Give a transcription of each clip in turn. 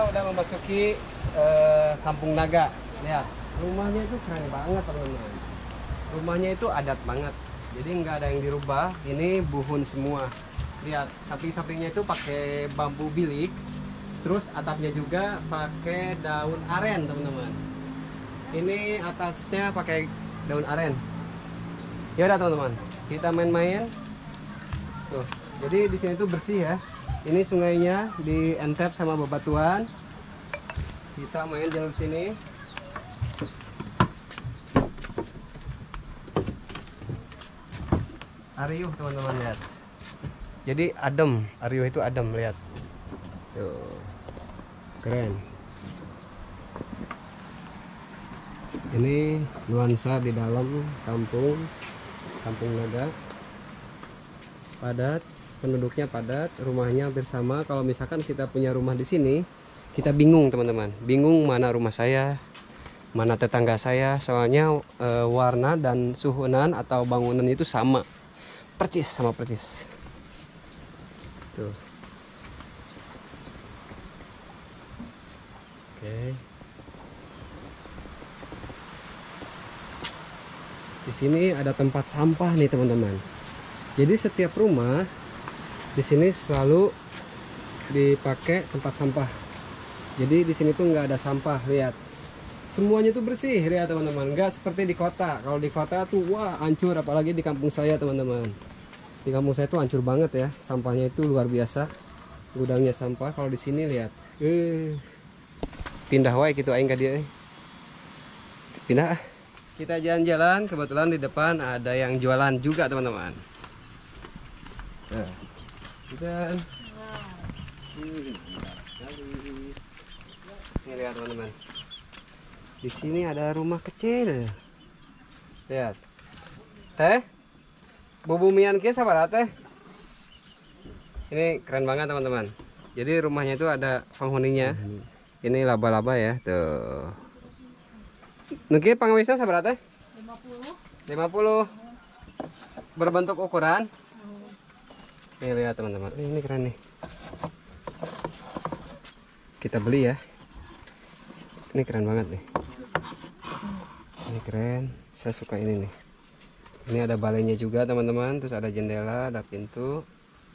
kita udah memasuki Kampung Naga. Lihat, rumahnya itu keren banget teman-teman. Rumahnya itu adat banget. Jadi nggak ada yang dirubah. Ini buhun semua. Lihat, samping-sampingnya itu pakai bambu bilik. Terus atapnya juga pakai daun aren teman-teman. Ini atasnya pakai daun aren. Ya udah teman-teman, kita main-main. Tuh, jadi di sini tuh bersih ya. Ini sungainya di entep sama bebatuan. Kita main jalur sini. Ariuh teman-teman, lihat. Jadi adem, Ariuh itu adem, lihat. Tuh. Keren. Ini nuansa di dalam Kampung Naga. Padat. Penduduknya padat, rumahnya hampir sama. Kalau misalkan kita punya rumah di sini, kita bingung teman-teman, bingung mana rumah saya, mana tetangga saya, soalnya warna dan suhunan atau bangunan itu sama percis. Tuh. Oke. Di sini ada tempat sampah nih teman-teman. Jadi setiap rumah di sini selalu dipakai tempat sampah. Jadi di sini tuh nggak ada sampah, lihat. Semuanya tuh bersih, lihat teman-teman. Nggak seperti di kota. Kalau di kota tuh wah hancur, apalagi di kampung saya teman-teman. Di kampung saya tuh hancur banget ya. Sampahnya itu luar biasa. Gudangnya sampah. Kalau di sini lihat. Pindah wae gitu aing ka dia. Pindah. Kita jalan-jalan, kebetulan di depan ada yang jualan juga teman-teman. Nah. Dan ini lihat teman-teman, di sini ada rumah kecil. Lihat, teh bubumian kia sabar teh. Ini keren banget teman-teman. Jadi rumahnya itu ada penghuninya. Ini laba-laba ya tuh. Niki pangawisna sabar teh? 50 berbentuk ukuran. Nih lihat teman-teman, ini keren nih. Kita beli ya. Ini keren banget nih. Ini keren, saya suka ini nih. Ini ada balainya juga teman-teman, terus ada jendela, ada pintu.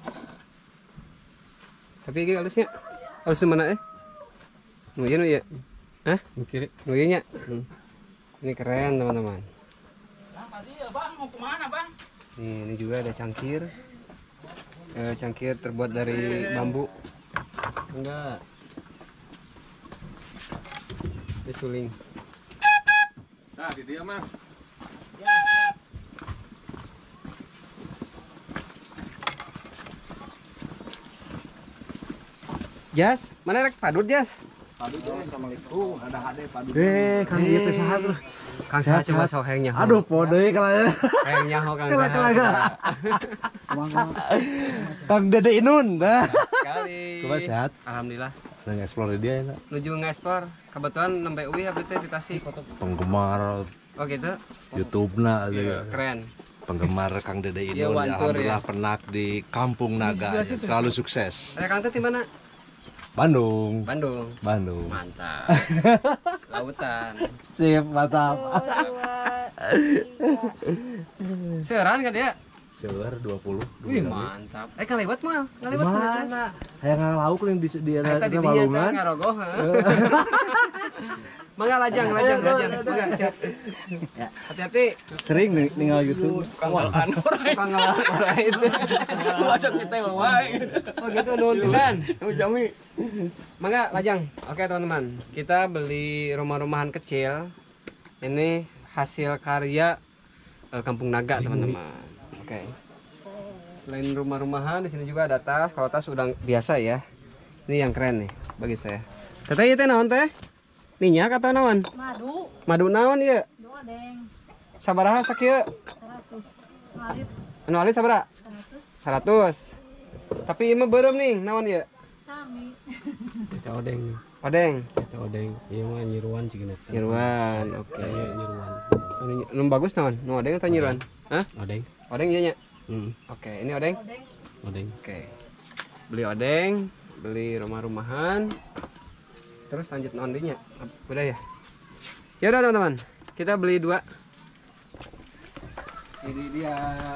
Tapi ini halusnya, halus mana Nuyen ya? Hah? Kiri. Nuyennya. Ini keren teman-teman. Bang, mau kemana bang? Ini juga ada cangkir. Cangkir terbuat dari bambu. Enggak. Ini suling. Nah, di dia mah. Jas, mana rek padut Jas? Padut, assalamualaikum. Ada hade padut. Kang ieu teh saha terus? Kang saha coba sok hayang nyaho. Aduh, podo deui kana. Hayang nyaho Kang saha. Kang Dede Inun. Sekali. Kumaha sehat? Alhamdulillah. Nang explore dia ya. Nuju ngekspor. Kebetulan nembe uwi habis teh di Tasik. Penggemar Oh gitu. YouTube-na Keren. penggemar Kang Dede Iya, Inun. wantur, Alhamdulillah ya. pernah di Kampung Naga. Selalu sukses. Saya Kang teh di mana? Bandung. Bandung. Mantap. Lautan. Sip, mantap. Seuran kan dia? Seueur 20. Wih, mantap. Kan lewat mal. Ngalewat Mana? Hayang ngalauk yang di tadi dia Balungan. ngarogoh. Mangga lajang. Mangga siap. Ya, hati-hati. Sering ninggal YouTube. Panggalan orang itu. Masuk kita wae. Oh gitu, nuhun pisan. Jami. Mangga lajang. Oke teman-teman, kita beli rumah-rumahan kecil. Ini hasil karya Kampung Naga teman-teman. Oke. Selain rumah-rumahan, di sini juga ada tas. Kalau tas udah biasa ya. Ini yang keren nih bagi saya. Teteh ieu teh naon teh? Minyak atau naon? Madu naon ieu? Dodeng Sabaraha sakieu? 100 ngalit Anu alit sabaraha? 100. Tapi ieu mah beureum nih, naon ieu? sami Kita odeng. Odeng. Kita odeng. Ieu mah nyiruan cigina. Nyiruan, oke. Nyiruan. Nu bagus naon? Nu odeng atau nyiruan? Hah? Odeng. Odeng ieu nya. Hmm. Oke, ini odeng. Odeng. Oke. Beli odeng, beli rumah-rumahan. Terus lanjut nondinya. Udah ya? Ya udah teman-teman, kita beli 2. Ini dia.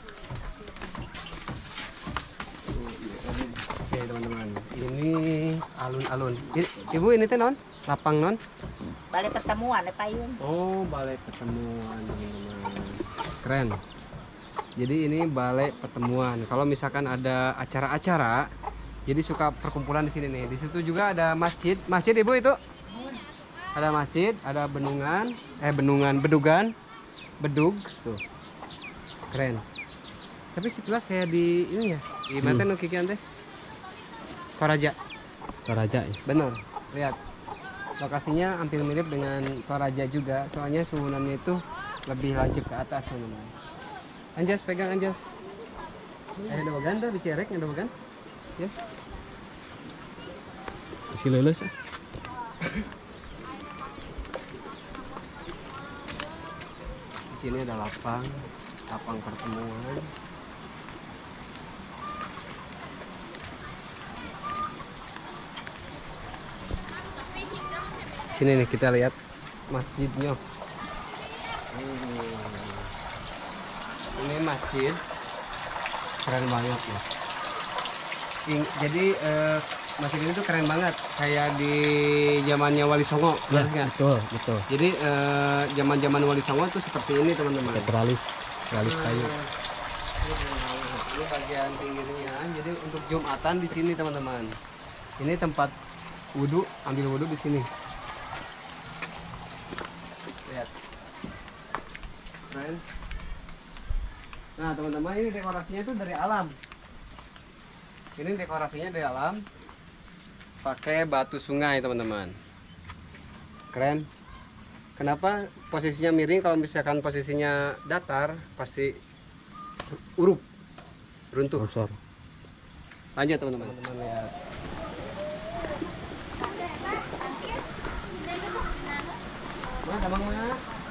Oke teman-teman, ini alun-alun. Ibu ini teh non? Lapang non? Balai pertemuan payung. Oh, balai pertemuan teman-teman. Keren. Jadi ini balai pertemuan. Kalau misalkan ada acara-acara, jadi suka perkumpulan di sini nih. Di situ juga ada masjid. Masjid Ibu itu? Ada masjid, ada bendungan, bedugan, bedug tuh. Keren. Tapi sekilas kayak di ini ya. Di mana tuh kikian teh? Toraja. Toraja ya. Bener. Lihat. Lokasinya hampir mirip dengan Toraja juga. Soalnya suhunannya itu lebih lancip ke atas teman-teman. Anjas, pegang Anjas. Ada bagan tuh, bisa rek ada bagan. Yes. Isi lulus ah. Di sini ada lapang pertemuan. Sini nih kita lihat masjidnya. Ini masjid keren banget nih. Jadi masjid ini tuh keren banget, kayak di zamannya Wali Songo, Ya, benar nggak? betul. Jadi zaman Wali Songo tuh seperti ini teman-teman. Teralis kayu. Ini bagian pinggirnya. Jadi untuk Jumatan di sini teman-teman. Ini tempat wudhu, ambil wudhu di sini. Lihat. Keren. Nah teman-teman, ini dekorasinya itu dari alam. Ini dekorasinya dari alam. Pakai batu sungai teman-teman. Keren. Kenapa posisinya miring? Kalau misalkan posisinya datar pasti urup, runtuh. Longsor. Lanjut teman-teman. Lihat. Mana abang mana?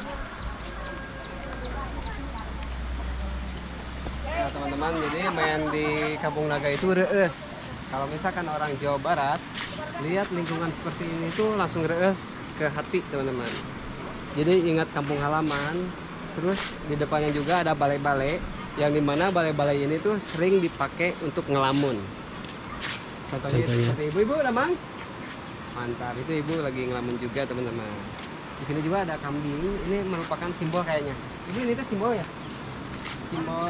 Nah teman-teman, jadi main di Kampung Naga itu reus. Kalau misalkan orang Jawa Barat lihat lingkungan seperti ini tuh langsung reus ke hati teman-teman. Jadi ingat kampung halaman. Terus di depannya juga ada balai-balai, yang dimana balai-balai ini tuh sering dipakai untuk ngelamun. Contohnya seperti ibu-ibu udah mang. Mantap, itu ibu lagi ngelamun juga teman-teman. Di sini juga ada kambing. Ini merupakan simbol kayaknya. Ini tuh simbol ya. Simbol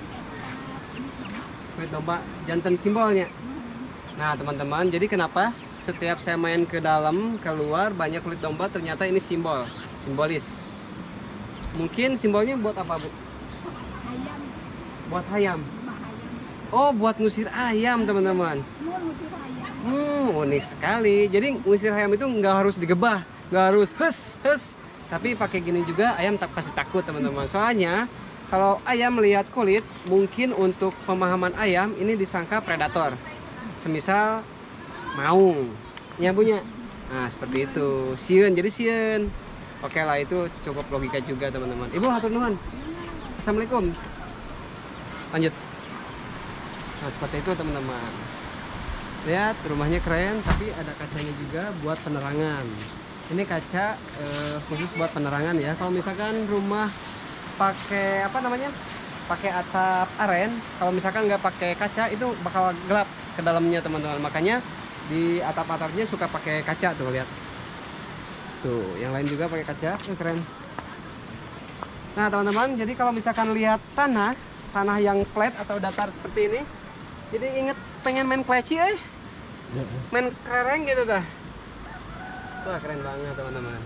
kulit domba, jantan simbolnya. Nah teman-teman, jadi kenapa setiap saya main ke dalam, keluar banyak kulit domba, ternyata ini simbolis. Mungkin simbolnya buat apa bu? Ayam. Buat ayam. Oh, buat ngusir ayam teman-teman. Mau ngusir ayam. Unik sekali. Jadi ngusir ayam itu nggak harus digebah, nggak harus hes. Tapi pakai gini juga ayam tak pasti takut teman-teman. Soalnya kalau ayam melihat kulit, mungkin untuk pemahaman ayam ini disangka predator. Semisal maung, ya punya. Nah seperti itu. Sieun, jadi sieun. Oke lah, itu cukup logika juga teman-teman. Ibu hatur nuhun. Assalamualaikum. Lanjut. Nah seperti itu teman-teman. Lihat rumahnya keren, tapi ada kacanya juga buat penerangan. Ini kaca khusus buat penerangan ya. Kalau misalkan rumah pakai apa namanya? Pakai atap aren, kalau misalkan nggak pakai kaca itu bakal gelap ke dalamnya teman-teman. Makanya di atap-atapnya suka pakai kaca tuh, lihat. Tuh, yang lain juga pakai kaca, keren. Nah, teman-teman, jadi kalau misalkan lihat tanah yang flat atau datar seperti ini, jadi inget pengen main kleci main kereng gitu dah. Wah, keren banget teman-teman.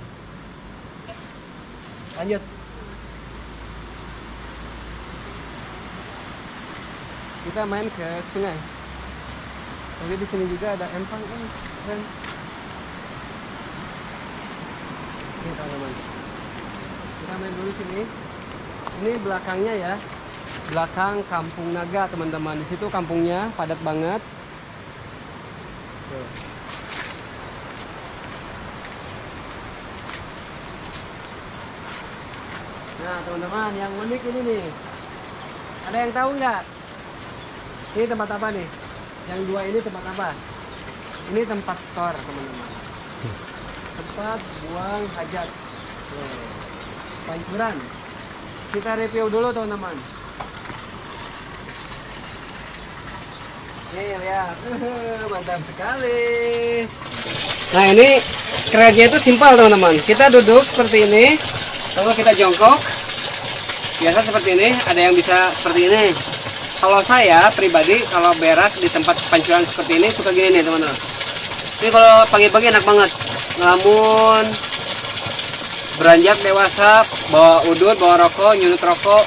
Lanjut. Kita main ke sungai. Jadi di sini juga ada empang, keren. Ini teman-teman. Kita main dulu sini. Ini belakangnya ya. Belakang Kampung Naga teman-teman. Di situ kampungnya padat banget. Tuh. Nah teman-teman, yang unik ini nih. Ada yang tahu nggak? Ini tempat apa nih? Yang dua ini tempat apa? Ini tempat store teman-teman. Tempat buang hajat. Tuh. Pancuran. Kita review dulu teman-teman. Nih lihat, mantap sekali. Nah ini kerennya itu simpel teman-teman. Kita duduk seperti ini, kalau kita jongkok, biasa seperti ini. Ada yang bisa seperti ini. Kalau saya pribadi, kalau berak di tempat pancuran seperti ini suka gini nih teman-teman. Ini kalau pagi-pagi enak banget. Ngelamun, beranjak dewasa, bawa udut, bawa rokok, nyunut rokok,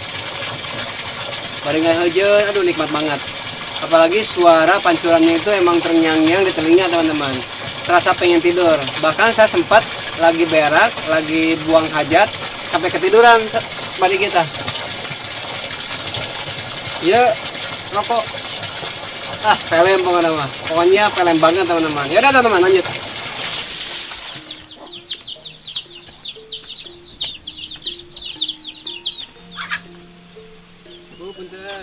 baringan hujan, aduh nikmat banget. Apalagi suara pancurannya itu emang terngiang-ngiang di telinga teman-teman. Terasa pengen tidur. Bahkan saya sempat lagi berak, lagi buang hajat, sampai ketiduran bari kita. Ya, rokok. Film pokoknya mah. Pokoknya film banget teman-teman. Ya udah teman-teman lanjut. Bu, punten.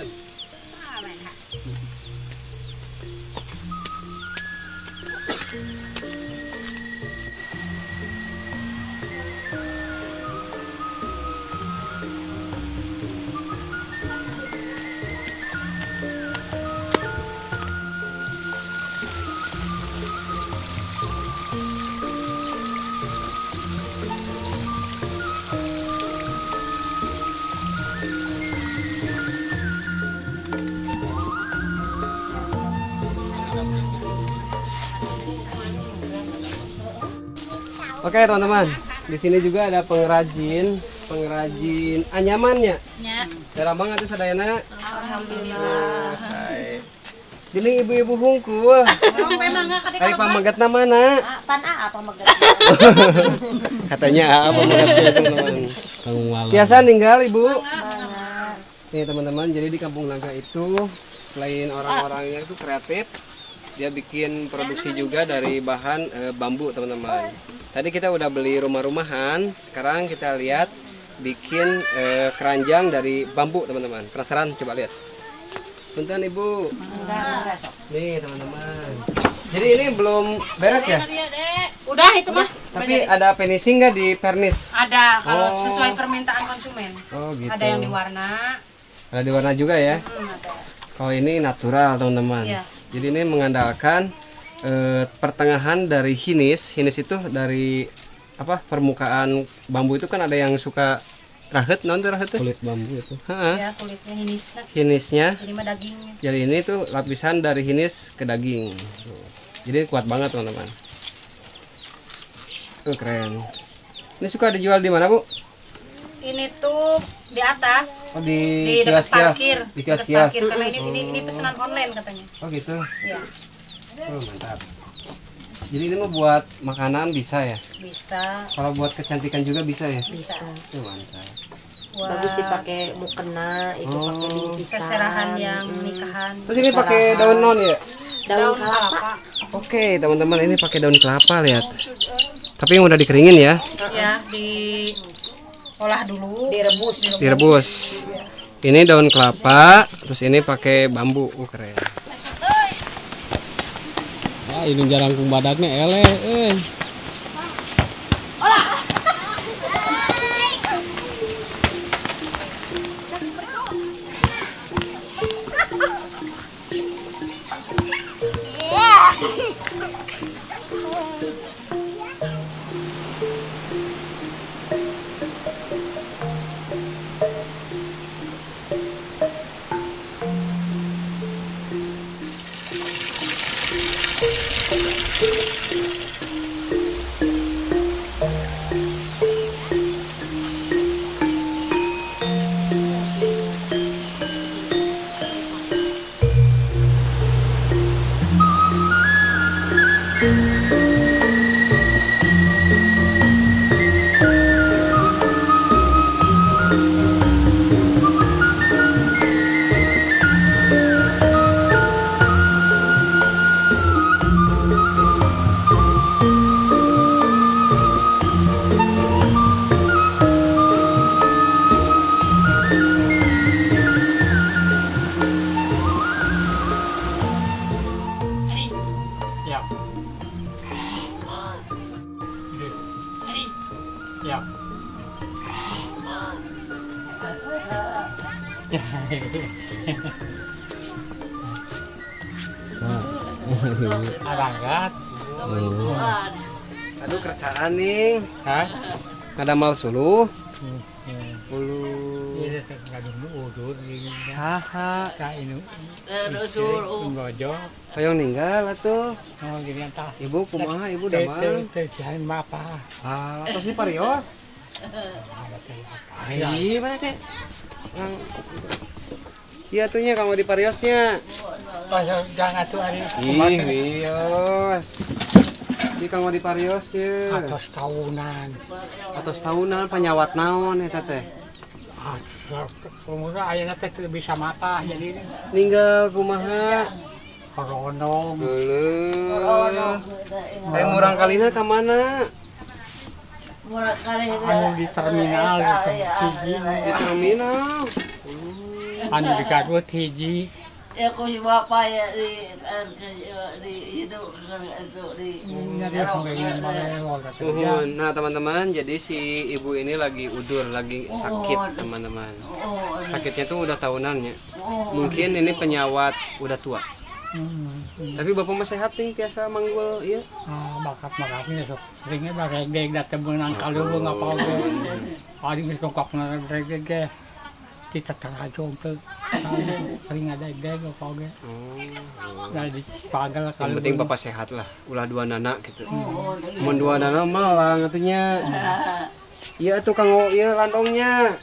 Oke teman-teman, di sini juga ada pengrajin anyamannya. Ya. Jarang banget tuh sadayana. Alhamdulillah. Ini ibu-ibu hungkul. Memang enggak Hari pamagatna mana? Pan apa magat? Katanya apa magatnya teman-teman. Kang malam. Biasa ninggal ibu. Nih teman-teman, jadi di Kampung Naga itu selain orang-orangnya itu kreatif, dia bikin produksi juga dari bahan bambu teman-teman. Tadi kita udah beli rumah-rumahan, sekarang kita lihat bikin keranjang dari bambu teman-teman. Penasaran? Coba lihat. Punten ibu. Nih teman-teman. Jadi ini belum beres ya? Udah itu mah. Tapi ada finishing nggak di pernis? Ada kalau Oh. sesuai permintaan konsumen. Oh gitu. Ada yang di warna. Ada di warna juga ya? Ada. Kalau ini natural teman-teman. Iya. Jadi ini mengandalkan pertengahan dari hinis itu dari apa permukaan bambu itu kan ada yang suka rahet, non tuh rahet tuh? Kulit bambu itu. Heeh. Ya kulitnya hinisnya. Hinisnya. Jadi mah dagingnya. Jadi ini tuh lapisan dari hinis ke daging. Tuh. Jadi kuat banget teman-teman. Tuh keren. Ini suka dijual di mana bu? Ini tuh di atas. Oh Di dekat kios-kios. parkir. Di Dekat kios-kios. parkir karena ini pesanan online katanya. Oh gitu. Ya, Oh mantap. Jadi ini mau buat makanan bisa ya? bisa. Kalau buat kecantikan juga bisa ya? Bisa. Oh, mantap. Buat Bagus dipakai mukena, itu pakai bingkisan. keserahan yang nikahan. Terus ini pakai daun non ya? Daun kelapa. Oke teman-teman, ini pakai daun kelapa lihat. Tapi yang udah dikeringin ya, Ya, olah dulu. direbus. Ini daun kelapa, terus ini pakai bambu. Keren. Wah, ini jarang kumbadaknya eleh. Ya. Arangkat. Aduh kersaan nih. Hah? Ngadamal suluh. Ulu. Iya, ngadung udur di Saha. ka inu. Ngojo. Hoyong ninggal atuh. Oh, gini tah. Ibu kumaha ibu damang. Teh siain apa? Ah, tos di parios. Iya, mana teh? Iya tuhnya kamu di pariosnya. Pas jangan atuh hari Ih, wios. Di kamu di pariosnya. atas tahunan. Atau setahunan penyawat naon eta teh? Semuanya ayahnya teh teu bisa mata jadi Ninggal kumaha? koronong. Heuleum. Teh murang kalina ka mana? Anu di terminal hiji. Di terminal. Anu di Garut hiji. Ya kau bapak ya di hidup di Nyari sampai ini malewol Uhun. Nah teman-teman, jadi si ibu ini lagi udur, lagi sakit teman-teman. Sakitnya tuh udah tahunannya. Mungkin ini penyawat udah tua. Tapi bapak mah sehat nih, biasa manggul, iya. Bakat-bakatnya sok seringnya bareg-deg datang menang kalau ngapa ge. Ari geus kongkokna bareg-deg ge. Kita terajong ke sering ada deg apa ge. Dari pagal Yang kalau penting bapak sehat lah, ulah dua anak gitu. Mun dua anak malah ngatunya. Iya tuh kang iya landongnya.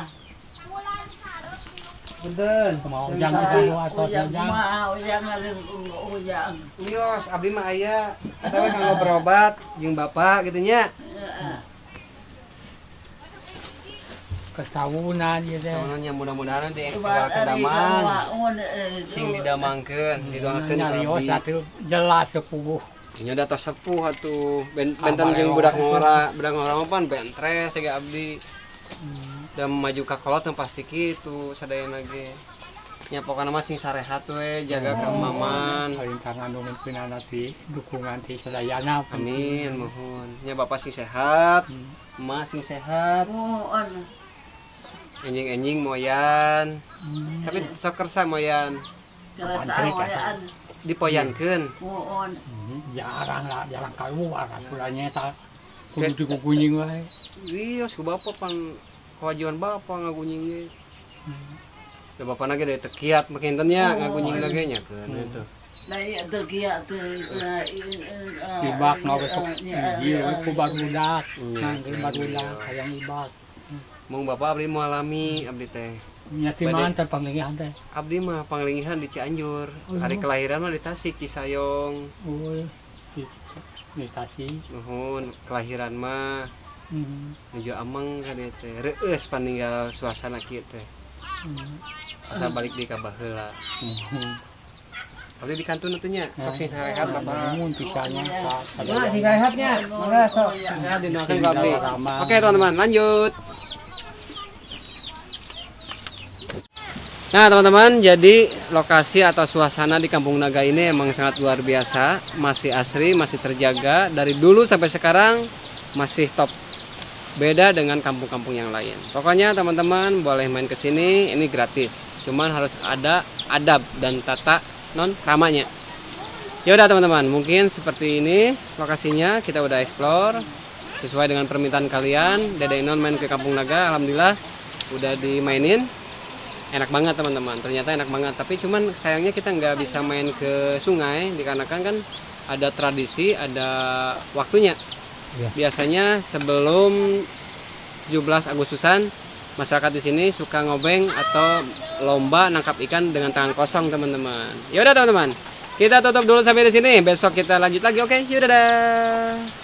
Punten. mau jangan ganggu atau jangan. Lios, abdi mah aya. Eta we kanggo berobat jeung bapak gitu nya. Ketawunan gitu. Saunanya mudah-mudahan di tinggal kedamang. Sing didamangkeun, didoakeun ka Nyarios abdi. atuh jelas sepuh. Nya data sepuh atuh. Benten jeung budak ngora mah pan bentres siga abdi. Da maju ka kolot yang pasti kitu sadayana ge. Nya pokona mah sing sarehat we, jaga ka maman. Paling tangan nu mimpinan ti dukungan ti sadayana. Amin, mohon. Nya bapak sing sehat, emak sing sehat. Enjing-enjing moyan. Tapi sok kersa moyan. Dipoyankeun. Jarang lah, jarang keluar. Kulanya tak kudu dikukunying wae. Wios ku bapak pan kewajiban bapak ngagunying ge. Da bapak nage dari tekiat makin nya ngagunying nage nya keun itu. Ibak mau besok. Iya, ku barudak. Nangge barudak hayang ibak. Mung bapak abdi mau alami abdi teh. Nya ti man terpanglingihan teh. Abdi mah panglingihan di Cianjur. Hari kelahiran mah di Tasik Cisayong. Oh, di Tasik. Nuhun kelahiran mah nuju ameng ka dieu teh. Reueus paninggal suasana kieu teh. Asa balik di ka baheula. Abdi di kantun atuh nya, sok sing sarehat bapak. Mun pisahnya Nah, sing sehatnya. Mangga sok sing sehat dinoakeun ku abdi. Oke, teman-teman, lanjut. Nah teman-teman, jadi lokasi atau suasana di Kampung Naga ini emang sangat luar biasa. Masih asri, masih terjaga. Dari dulu sampai sekarang masih top. Beda dengan kampung-kampung yang lain. Pokoknya teman-teman boleh main ke sini, ini gratis. Cuman harus ada adab dan tata non ramanya. Yaudah teman-teman, mungkin seperti ini lokasinya kita udah explore. Sesuai dengan permintaan kalian, Dede Inon main ke Kampung Naga, alhamdulillah udah dimainin. Enak banget teman-teman, ternyata enak banget. Tapi cuman sayangnya kita nggak bisa main ke sungai dikarenakan kan ada tradisi, ada waktunya. Biasanya sebelum 17 Agustusan masyarakat di sini suka ngobeng atau lomba nangkap ikan dengan tangan kosong teman-teman. Yaudah teman-teman, kita tutup dulu sampai di sini. Besok kita lanjut lagi, oke? Yaudah.